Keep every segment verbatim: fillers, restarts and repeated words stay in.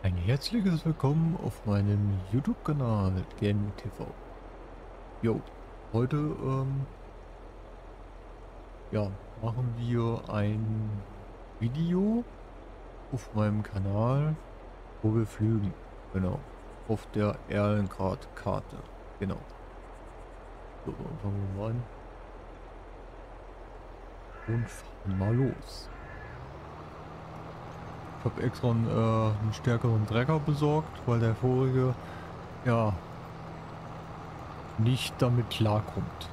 Ein herzliches Willkommen auf meinem YouTube-Kanal Gen T V. Jo, heute ähm, ja, machen wir ein Video auf meinem Kanal, wo wir flügen. Genau, auf der Erlengrad-Karte. Genau. So, dann fangen wir mal an und fahren mal los. Ich habe extra einen, äh, einen stärkeren Trecker besorgt, weil der vorige ja nicht damit klarkommt.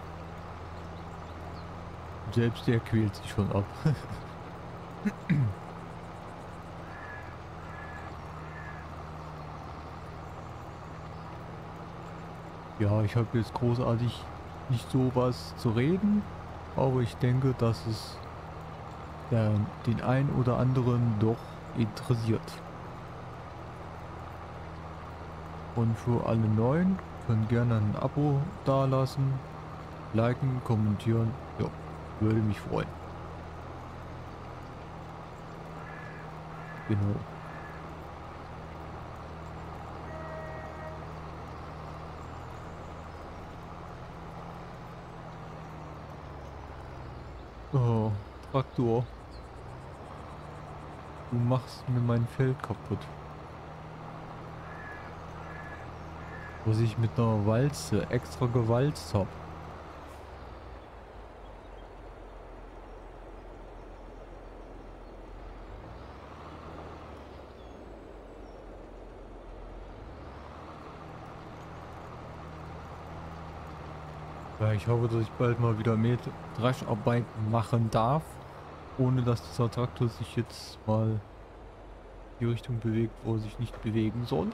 Selbst der quält sich schon ab. Ja, ich habe jetzt großartig nicht so was zu reden, aber ich denke, dass es ja, den einen oder anderen doch interessiert. Und für alle Neuen können gerne ein Abo dalassen, liken, kommentieren. Ja, würde mich freuen. Genau. Oh, Traktor, du machst mir mein Feld kaputt. Was ich mit einer Walze extra gewalzt habe. Ja, ich hoffe, dass ich bald mal wieder mehr Drescharbeit machen darf, ohne dass dieser Traktor sich jetzt mal in die Richtung bewegt, wo er sich nicht bewegen soll.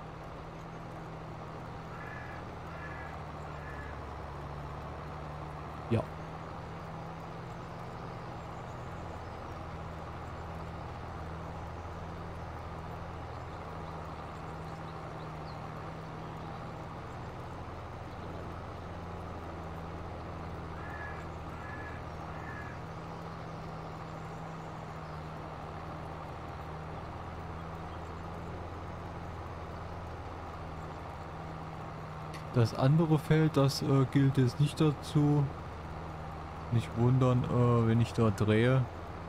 Ja. Das andere Feld, das äh, gilt jetzt nicht dazu. Nicht wundern, äh, wenn ich da drehe.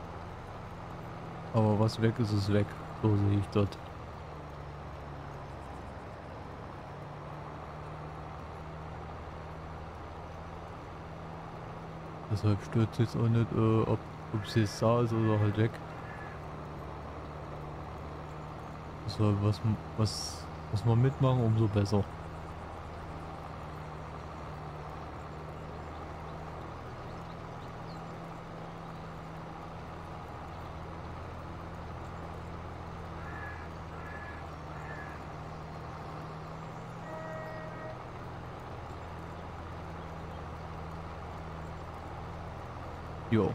Aber was weg ist, ist weg. So sehe ich das. Deshalb stört es jetzt auch nicht, äh, ob es jetzt da ist oder halt weg. Deshalb, was, was, was wir mitmachen, umso besser. Jo.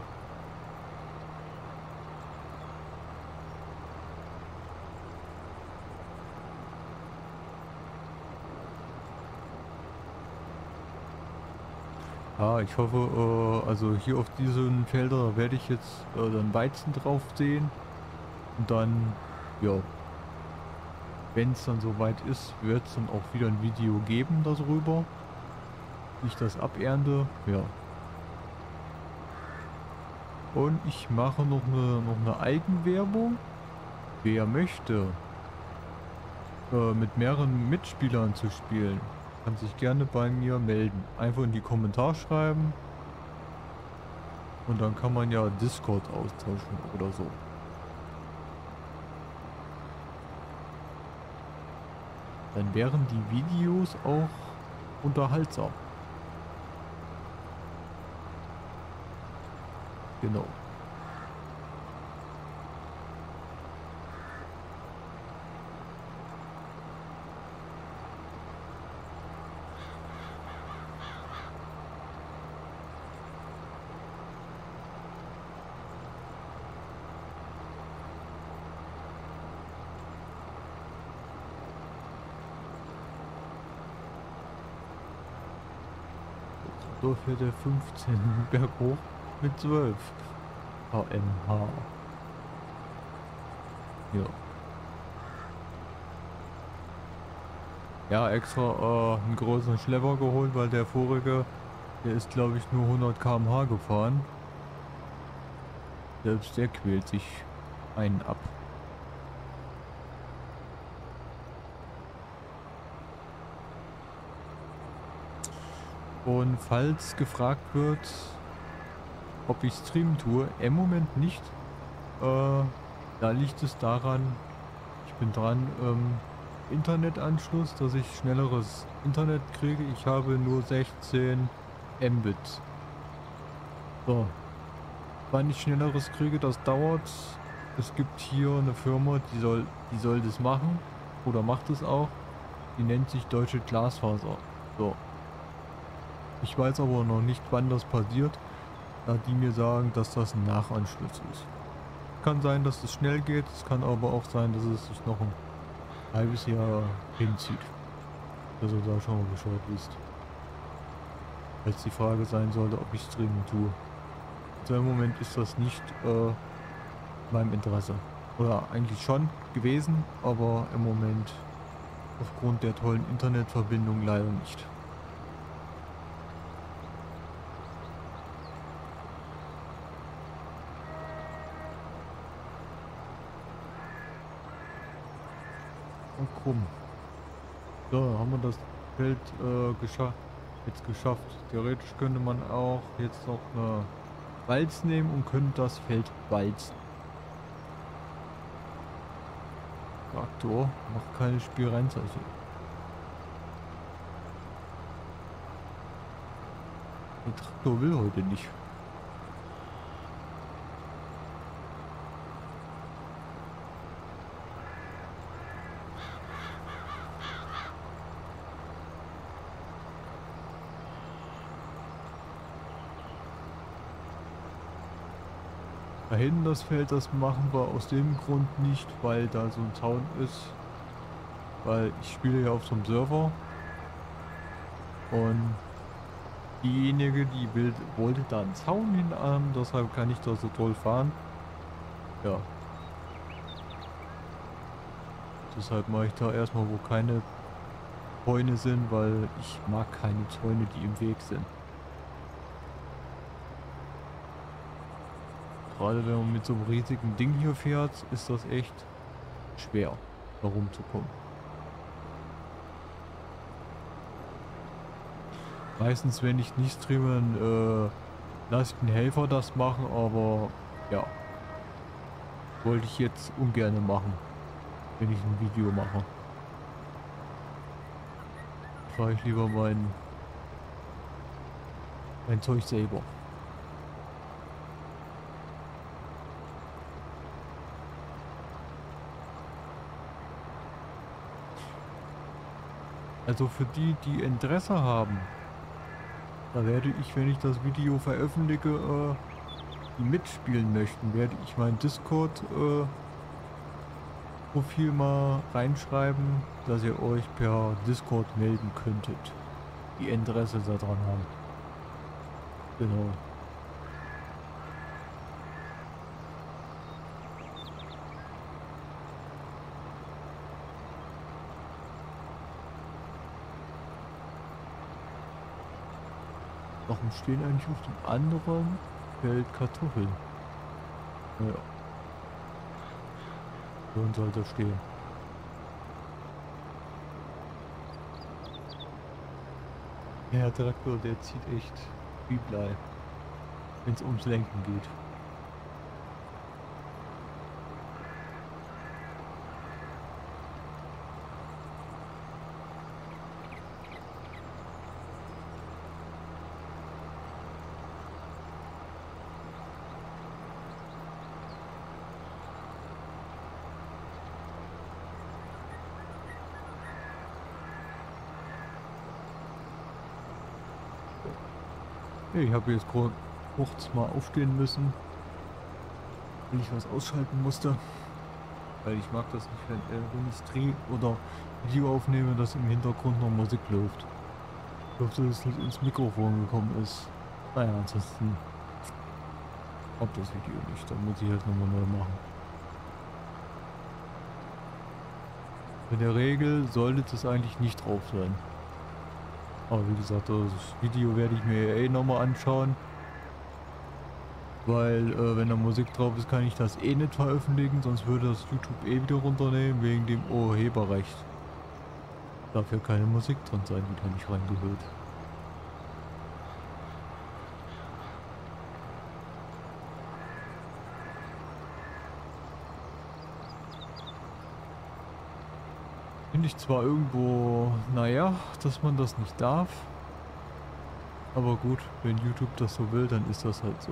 Ja, ich hoffe, äh, also hier auf diesen Felder werde ich jetzt äh, dann Weizen drauf sehen. Und dann, ja, wenn es dann soweit ist, wird es dann auch wieder ein Video geben darüber, wie ich das abernte. Ja. Und ich mache noch eine, noch eine Eigenwerbung. Wer möchte, äh, mit mehreren Mitspielern zu spielen, kann sich gerne bei mir melden. Einfach in die Kommentare schreiben. Und dann kann man ja Discord austauschen oder so. Dann wären die Videos auch unterhaltsam. Genau. So fährt der fünfzehn berghoch mit zwölf Km/h. Ja. Ja, extra äh, einen großen Schlepper geholt, weil der vorige, der ist glaube ich nur hundert Kilometer pro Stunde gefahren. Selbst der quält sich einen ab. Und falls gefragt wird, ob ich streamen tue, im Moment nicht. Äh, da liegt es daran, ich bin dran, ähm, Internetanschluss, dass ich schnelleres Internet kriege. Ich habe nur sechzehn Mbit. So, wann ich schnelleres kriege, das dauert. Es gibt hier eine Firma, die soll, die soll das machen oder macht es auch. Die nennt sich Deutsche Glasfaser. So, ich weiß aber noch nicht, wann das passiert, da die mir sagen, dass das ein Nachanschluss ist. Kann sein, dass es schnell geht, es kann aber auch sein, dass es sich noch ein halbes Jahr hinzieht. Dass ihr da schon mal Bescheid wisst. Als die Frage sein sollte, ob ich streamen tue. Also im Moment ist das nicht äh, meinem Interesse. Oder eigentlich schon gewesen, aber im Moment aufgrund der tollen Internetverbindung leider nicht. Und krumm. So, haben wir das Feld äh, gescha jetzt geschafft. Theoretisch könnte man auch jetzt noch eine Walz nehmen und könnte das Feld walzen. Traktor macht keine Spielreinzeichen. Der Traktor will heute nicht. Da hinten das Feld, das machen wir aus dem Grund nicht, weil da so ein Zaun ist. Weil ich spiele ja auf so einem Server. Und diejenige, die will, wollte da einen Zaun hin haben, deshalb kann ich da so toll fahren. Ja. Deshalb mache ich da erstmal, wo keine Zäune sind, weil ich mag keine Zäune, die im Weg sind. Gerade wenn man mit so einem riesigen Ding hier fährt, ist das echt schwer, da rumzukommen. Meistens, wenn ich nicht streame, dann äh, lasse ich den Helfer das machen, aber ja, wollte ich jetzt ungern machen, wenn ich ein Video mache. Fahre ich lieber mein, mein Zeug selber. Also für die, die Interesse haben, da werde ich, wenn ich das Video veröffentliche, äh, die mitspielen möchten, werde ich mein Discord-Profil äh, mal reinschreiben, dass ihr euch per Discord melden könntet, die Interesse daran haben. Genau. Warum stehen eigentlich auf dem anderen Feld Kartoffeln? Naja. So sollte stehen. Ja, der Traktor, der zieht echt wie Blei, wenn es ums Lenken geht. Ich habe jetzt kurz mal aufstehen müssen, weil ich was ausschalten musste. Weil ich mag das nicht, wenn, äh, wenn ich drehe oder Video aufnehme, dass im Hintergrund noch Musik läuft. Ich hoffe, dass es nicht ins Mikrofon gekommen ist. Naja, ansonsten kommt das Video nicht. Dann muss ich halt nochmal neu machen. In der Regel sollte das eigentlich nicht drauf sein. Aber wie gesagt, das Video werde ich mir eh nochmal anschauen. Weil, äh, wenn da Musik drauf ist, kann ich das eh nicht veröffentlichen, sonst würde das YouTube eh wieder runternehmen, wegen dem Urheberrecht. Darf ja keine Musik drin sein, die da nicht reingehört. Finde ich zwar irgendwo, naja, dass man das nicht darf. Aber gut, wenn YouTube das so will, dann ist das halt so.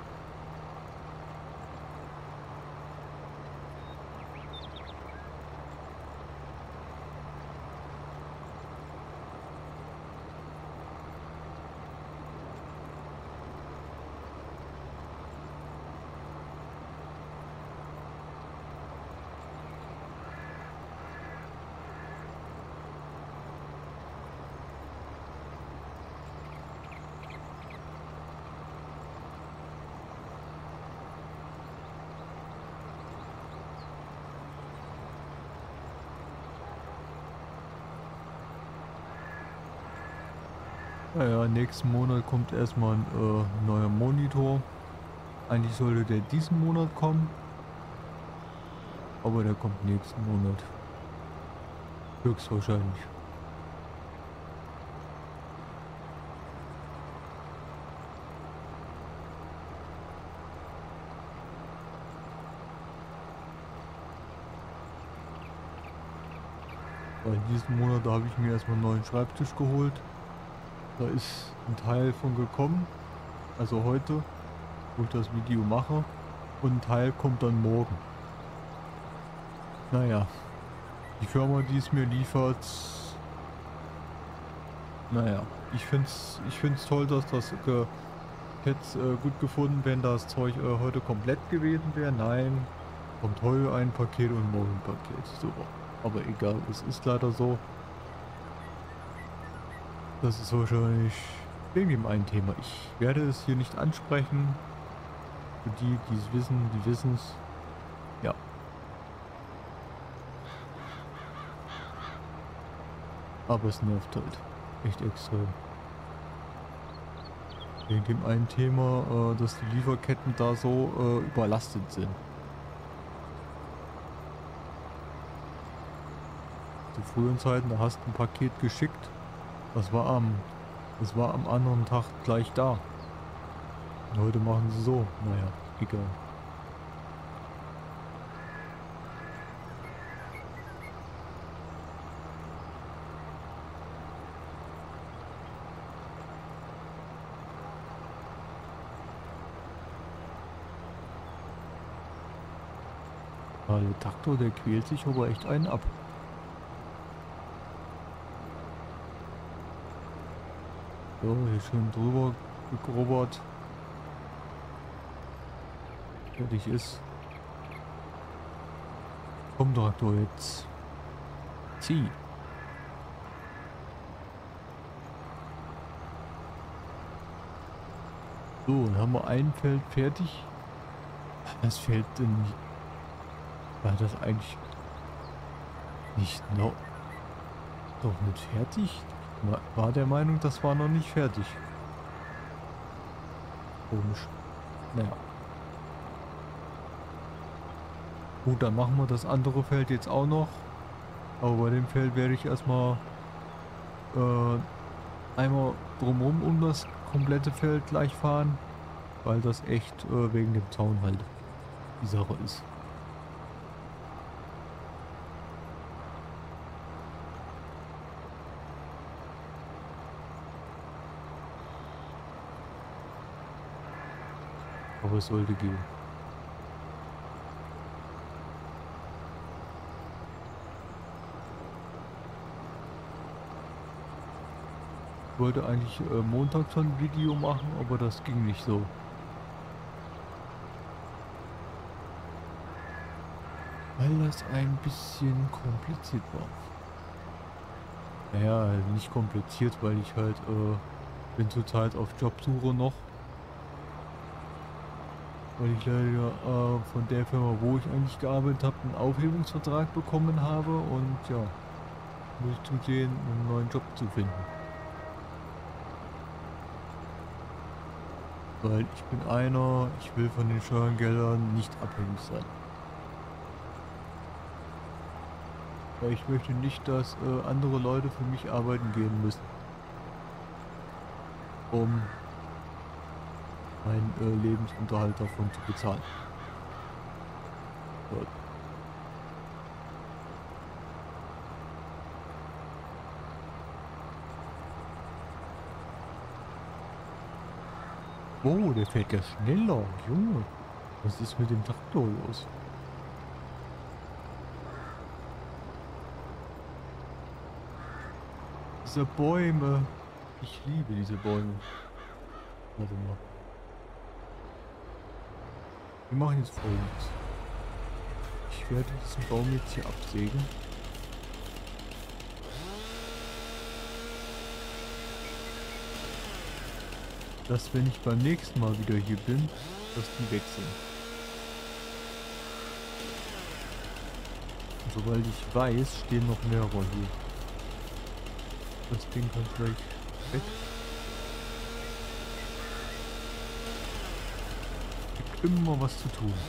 Naja, nächsten Monat kommt erstmal ein äh, neuer Monitor. Eigentlich sollte der diesen Monat kommen, aber der kommt nächsten Monat. Höchstwahrscheinlich. Weil diesen Monat, da habe ich mir erstmal einen neuen Schreibtisch geholt. Da ist ein Teil von gekommen, also heute, wo ich das Video mache, und ein Teil kommt dann morgen. Naja, die Firma, die es mir liefert, naja, ich finde es ich find's toll, dass das, äh, ich hätte es äh, gut gefunden, wenn das Zeug äh, heute komplett gewesen wäre. Nein, kommt heute ein Paket und morgen ein Paket. Super. Aber egal, es ist leider so. Das ist wahrscheinlich wegen dem einen Thema. Ich werde es hier nicht ansprechen. Für die, die es wissen, die wissen es. Ja. Aber es nervt halt. Echt extrem. Wegen dem einen Thema, äh, dass die Lieferketten da so äh, überlastet sind. Zu früheren Zeiten, da hast du ein Paket geschickt. Das war am, das war am anderen Tag gleich da. Und heute machen sie so. Naja, egal. Ah, der Traktor, der quält sich aber echt einen ab. So, hier schön drüber gegrubbert. Fertig ist. Komm, Traktor, jetzt. Zieh. So, dann haben wir ein Feld fertig. Das Feld denn nicht. War das eigentlich nicht noch. Doch nicht fertig? War, war der Meinung, das war noch nicht fertig. Komisch. Naja. Gut, dann machen wir das andere Feld jetzt auch noch. Aber bei dem Feld werde ich erstmal äh, einmal drumherum um das komplette Feld gleich fahren. Weil das echt äh, wegen dem Zaun halt die Sache ist. Aber es sollte gehen. Ich wollte eigentlich äh, Montag schon ein Video machen, aber das ging nicht so. Weil das ein bisschen kompliziert war. Naja, nicht kompliziert, weil ich halt äh, bin zurzeit auf Jobsuche noch. weil ich leider äh, von der Firma, wo ich eigentlich gearbeitet habe, einen Aufhebungsvertrag bekommen habe und ja, muss ich zusehen, einen neuen Job zu finden. Weil ich bin einer, ich will von den Steuergeldern nicht abhängig sein. Weil ich möchte nicht, dass äh, andere Leute für mich arbeiten gehen müssen, um meinen äh, Lebensunterhalt davon zu bezahlen. So. Oh, der fährt ja schneller. Junge, was ist mit dem Traktor los? Diese Bäume. Ich liebe diese Bäume. Warte mal. Wir machen jetzt Folgendes. Ich werde diesen Baum jetzt hier absägen. Dass, wenn ich beim nächsten Mal wieder hier bin, dass die weg sind. Und sobald ich weiß, stehen noch mehrere hier. Das Ding kann gleich weg. Es gibt immer was zu tun.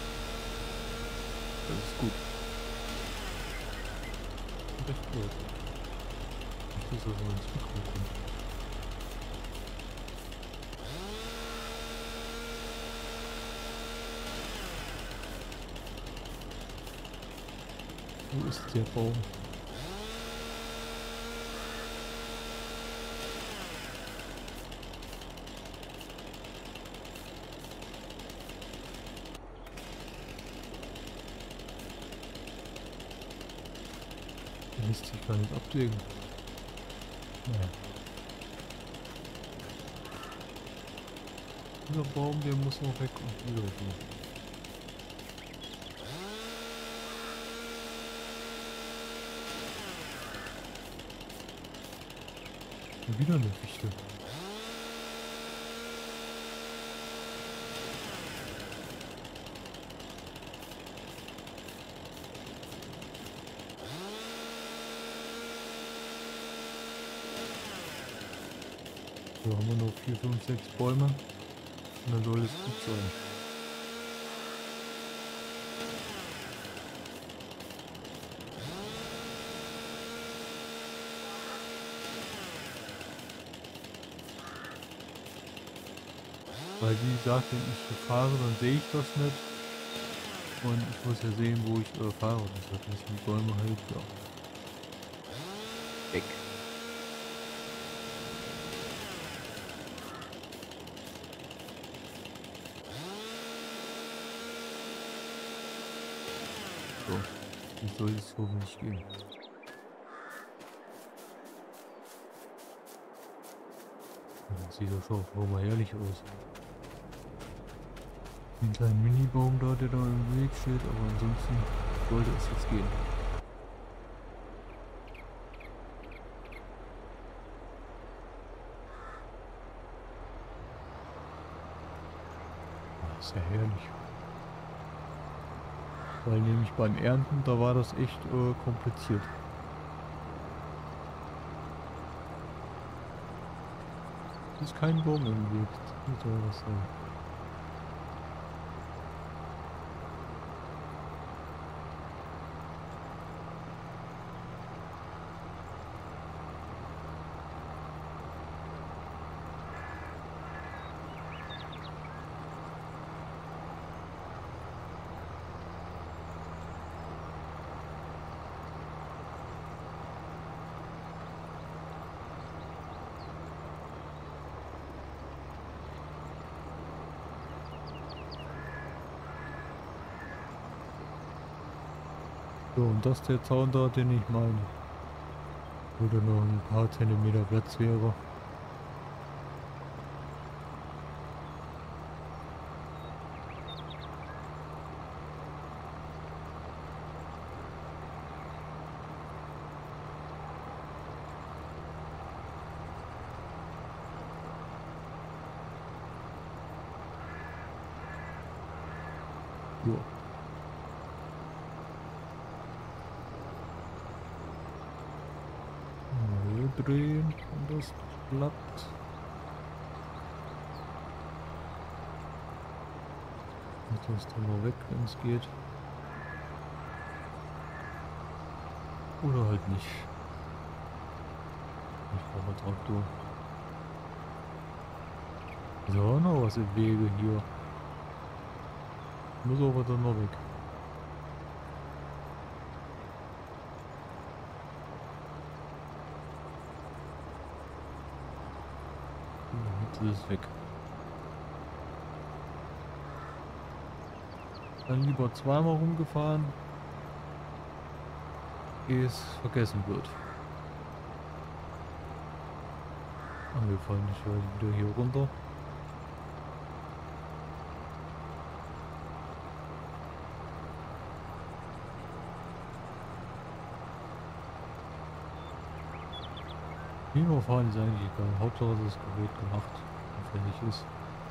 Das ist gut. Recht gut. Ich muss also ins Mikro kommen. Wo ist der Baum? Der lässt sich gar nicht absägen. Naja. Dieser Baum, der muss noch weg und wieder weg. Und wieder eine Fichte. So haben wir noch vier, fünf, sechs Bäume. Und dann soll es gut sein. Weil wie gesagt, wenn ich fahre, dann sehe ich das nicht. Und ich muss ja sehen, wo ich äh, fahre. Deshalb müssen die Bäume halt ja weg. So, wie soll es hoffentlich gehen? Das sieht doch schon mal herrlich aus. Ein kleiner Mini-Baum da, der da im Weg steht, aber ansonsten sollte es jetzt gehen. Das ist ja herrlich. Weil nämlich beim Ernten, da war das echt äh, kompliziert. Es ist kein Baum im Weg. Wie soll das sein? So, und das ist der Zaun da, den ich meine. Wo da noch ein paar Zentimeter Platz wäre. drehen, wenn das klappt. Und das dann mal weg, wenn es geht. Oder halt nicht. Ich brauche Traktor. Ist ja auch noch was im Wege hier. Muss aber dann noch weg. Jetzt ist es weg. Dann lieber zweimal rumgefahren, ehe es vergessen wird. Ah, wir fallen nicht wieder hier runter. Wie wir fahren ist eigentlich egal. Hauptsache das Gerät gemacht und fertig ist.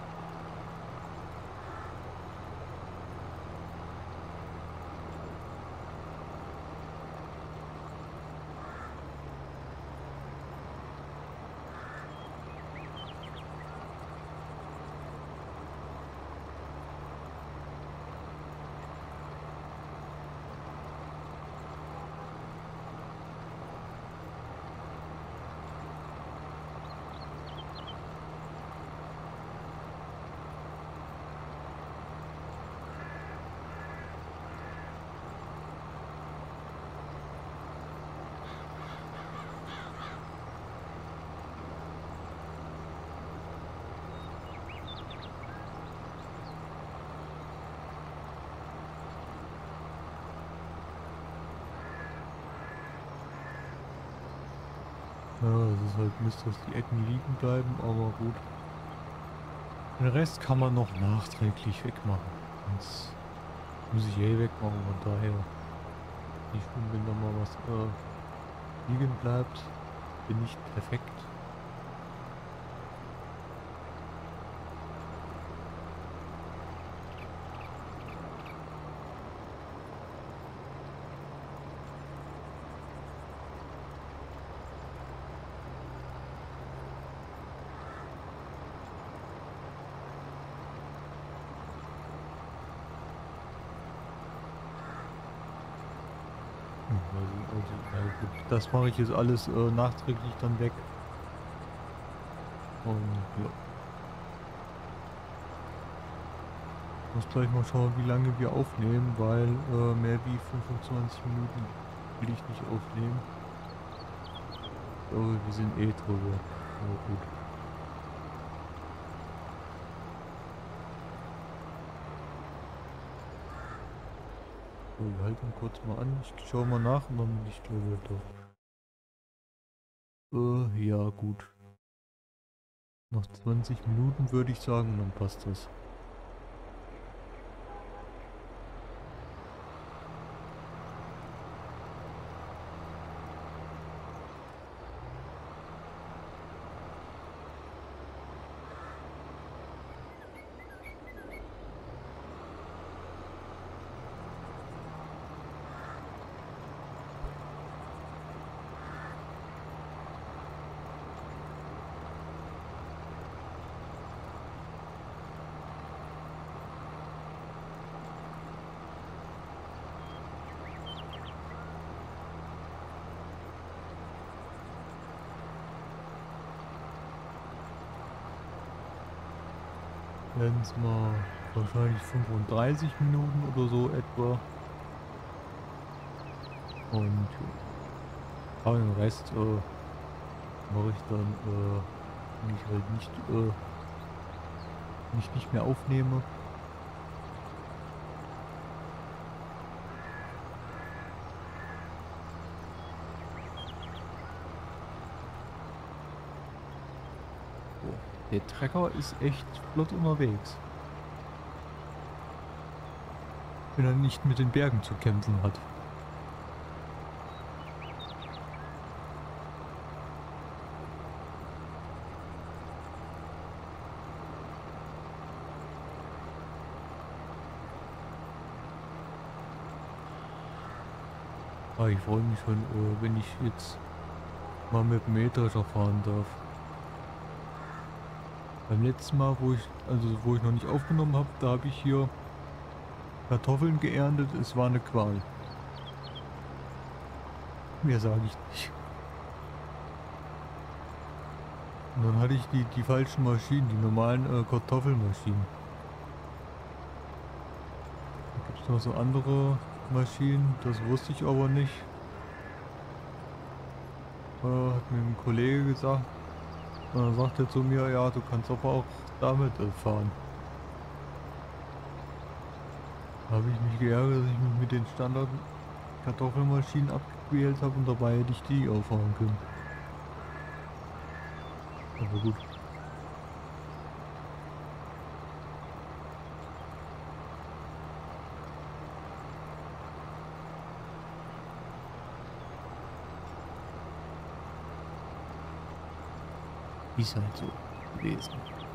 Ja, es ist halt Mist, dass die Ecken liegen bleiben, aber gut. Den Rest kann man noch nachträglich wegmachen. Sonst muss ich eh wegmachen, von daher nicht schlimm, wenn da mal was äh, liegen bleibt. Bin nicht perfekt. Also, also, ja gut, das mache ich jetzt alles äh, nachträglich dann weg. Und ja. Muss gleich mal schauen, wie lange wir aufnehmen, weil äh, mehr wie fünfundzwanzig Minuten will ich nicht aufnehmen. Aber wir sind eh drüber. Aber gut. So, wir halten kurz mal an. Ich schaue mal nach und dann bin ich gleich wieder da. Äh, ja gut. Noch zwanzig Minuten würde ich sagen, dann passt das. Werden es mal wahrscheinlich fünfunddreißig Minuten oder so etwa. Und ja, den Rest äh, mache ich dann, äh, wenn ich halt nicht, äh, wenn ich nicht mehr aufnehme. Der Trecker ist echt flott unterwegs. Wenn er nicht mit den Bergen zu kämpfen hat. Ah, ich freue mich schon, äh, wenn ich jetzt mal mit dem Mähdrescher fahren darf. Beim letzten Mal, wo ich, also wo ich noch nicht aufgenommen habe, da habe ich hier Kartoffeln geerntet. Es war eine Qual. Mehr sage ich nicht. Und dann hatte ich die, die falschen Maschinen, die normalen äh, Kartoffelmaschinen. Da gibt es noch so andere Maschinen, das wusste ich aber nicht. Äh, hat mir ein Kollege gesagt. Und dann sagt er zu mir, ja, du kannst aber auch damit äh, fahren. Da habe ich mich geärgert, dass ich mich mit den Standard Kartoffelmaschinen abgequält habe und dabei hätte ich die auffahren können. Aber gut. Ist halt so gewesen.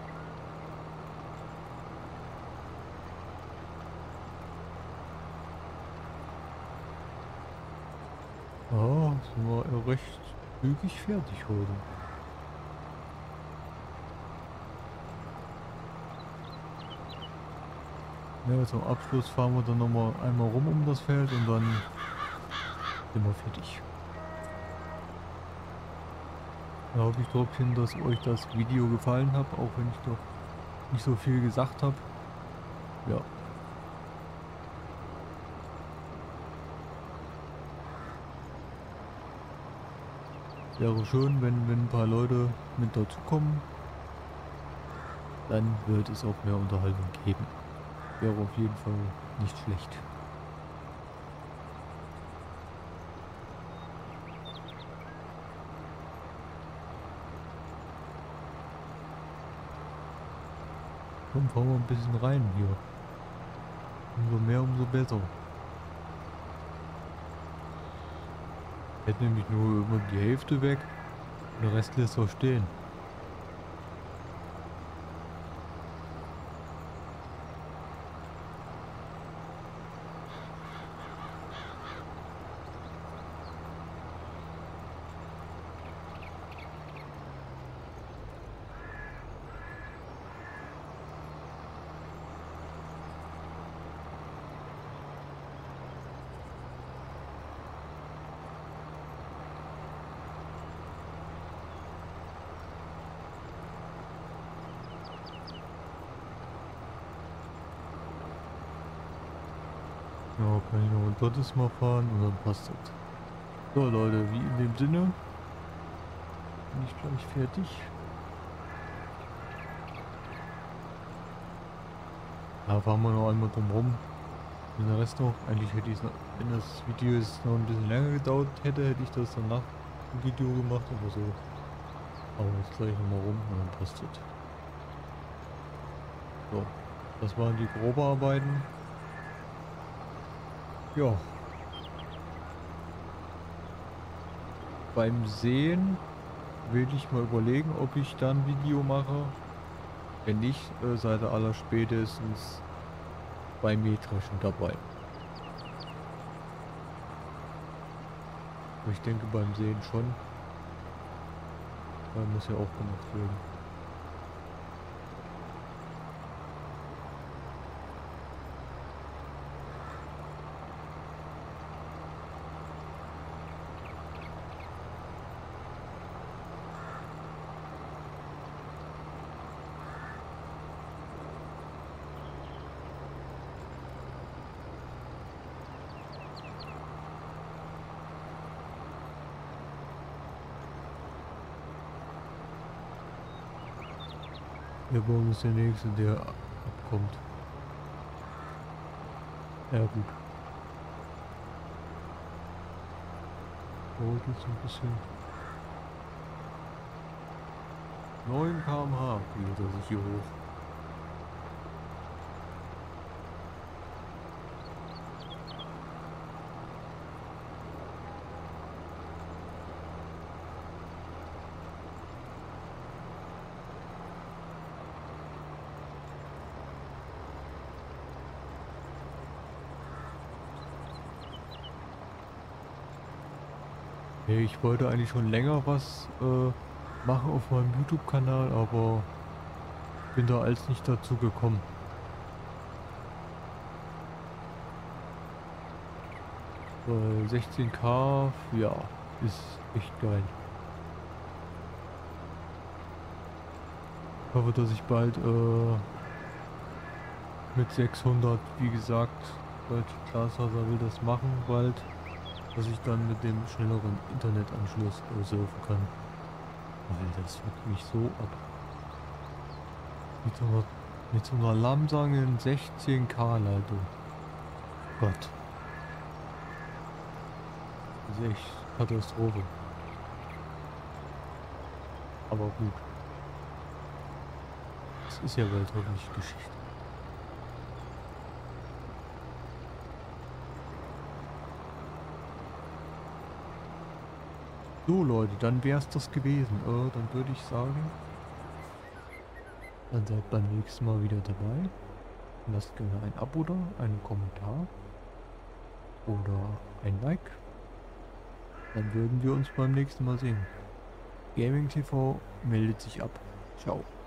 Ah, sind wir recht zügig fertig heute. Ja, zum Abschluss fahren wir dann nochmal einmal rum um das Feld und dann sind wir fertig. Da hoffe ich trotzdem, dass euch das Video gefallen hat, auch wenn ich doch nicht so viel gesagt habe. Ja. Wäre schön, wenn, wenn ein paar Leute mit dazukommen. Dann wird es auch mehr Unterhaltung geben. Wäre auf jeden Fall nicht schlecht. Komm, fahren wir ein bisschen rein hier. Umso mehr, umso besser. Hätte nämlich nur immer die Hälfte weg und der Rest lässt er stehen. Ja, kann ich noch ein drittes Mal fahren und dann passt das. So Leute, wie in dem Sinne, bin ich gleich fertig. Da fahren wir noch einmal drum rum. Und den Rest noch, eigentlich hätte ich es noch, wenn das Video jetzt noch ein bisschen länger gedauert hätte, hätte ich das dann nach dem Video gemacht, aber so. Aber jetzt gleich nochmal rum und dann passt das. So, das waren die Probearbeiten. Ja. Beim Sehen will ich mal überlegen, ob ich dann ein Video mache. Wenn nicht, äh, seid ihr aller spätestens beim Mähdreschen dabei. Ich denke beim Sehen schon. Da muss ja auch gemacht werden. Der Baum ist der nächste, der abkommt. Ja gut. Dauert jetzt ein bisschen. neun Kilometer pro Stunde geht er sich hier hoch. Hey, ich wollte eigentlich schon länger was äh, machen auf meinem YouTube-Kanal, aber bin da als nicht dazu gekommen. Weil sechzehn K, ja, ist echt geil. Ich hoffe, dass ich bald äh, mit sechshundert, wie gesagt, Deutsche Glasfaser will das machen, bald, dass ich dann mit dem schnelleren Internetanschluss äh, surfen kann. Weil das fuckt mich so ab. Mit so einer, mit so einer langsamen sechzehn K-Leitung. Gott, das ist echt Katastrophe. Aber gut, das ist ja weltweit Geschichte. So Leute, dann wäre es das gewesen. Äh, dann würde ich sagen, dann seid beim nächsten Mal wieder dabei. Lasst gerne ein Abo da, einen Kommentar oder ein Like. Dann würden wir uns beim nächsten Mal sehen. Gaming T V meldet sich ab. Ciao.